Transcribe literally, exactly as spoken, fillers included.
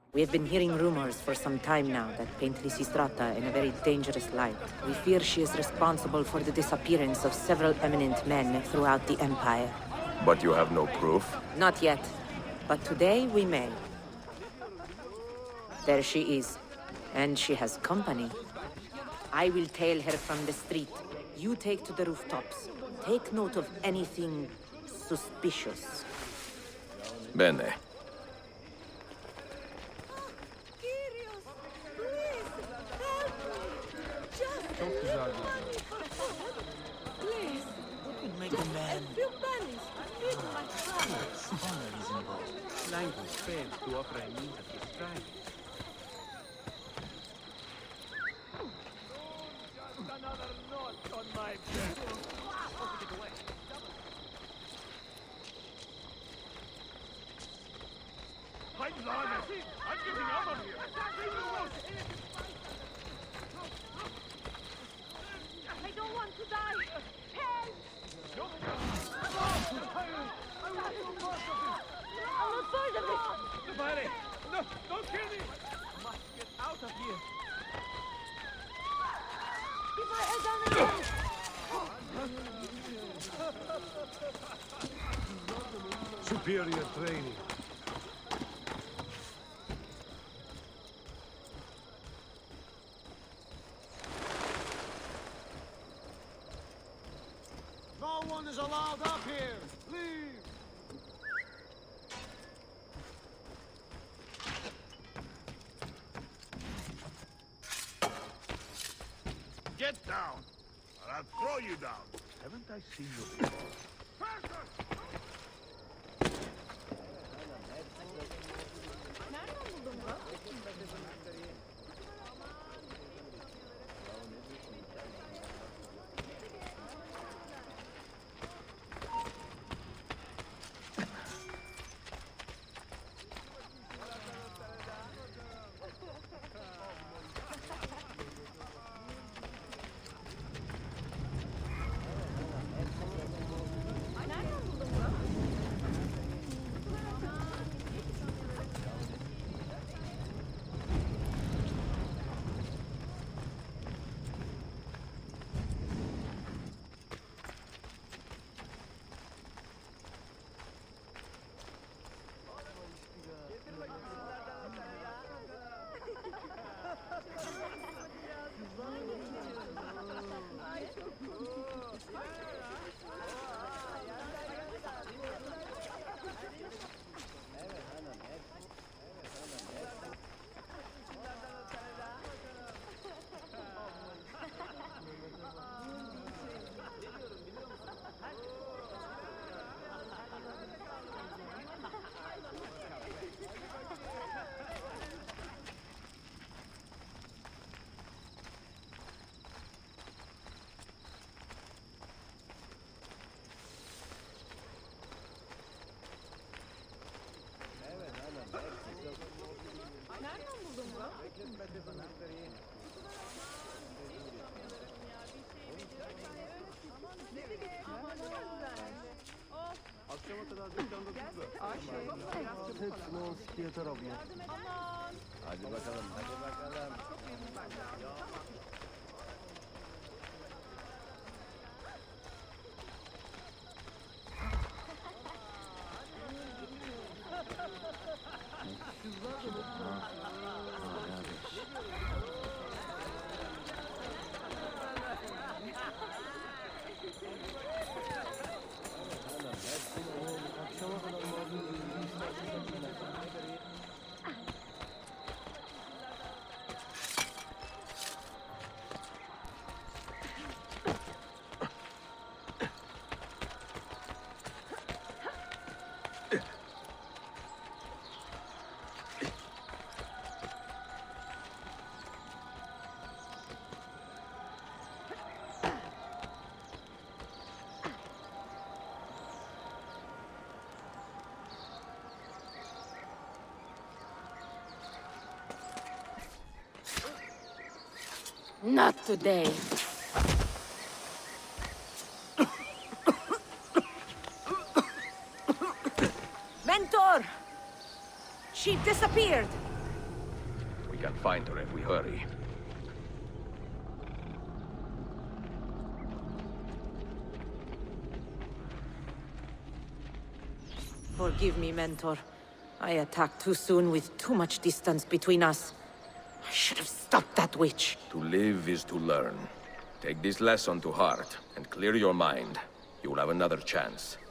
We have been hearing rumors for some time now that paint Lysistrata in a very dangerous light. We fear she is responsible for the disappearance of several eminent men throughout the Empire. But you have no proof? Not yet. But today we may. There she is. And she has company. I will tail her from the street. You take to the rooftops. Take note of anything suspicious. Bene. Çok güzel. Make a man. Language fails to offer a means of describing. Another knot on my back. I'm getting out of here. I don't want to die. Help! I'm not part of it. Nobody! No, don't kill me! I must get out of here. Keep my head down again. Superior training. No one is allowed up here. Leave. Get down, or I'll throw you down. Haven't I seen you before? Akşama kadar dükkanda tutma. Hepsini on sikiyete robię. Hadi bakalım, hadi bakalım. Not today. Mentor! She disappeared! find her if we hurry. Forgive me, Mentor. I attacked too soon with too much distance between us. I should have stopped that witch. To live is to learn. Take this lesson to heart, and clear your mind. You will have another chance.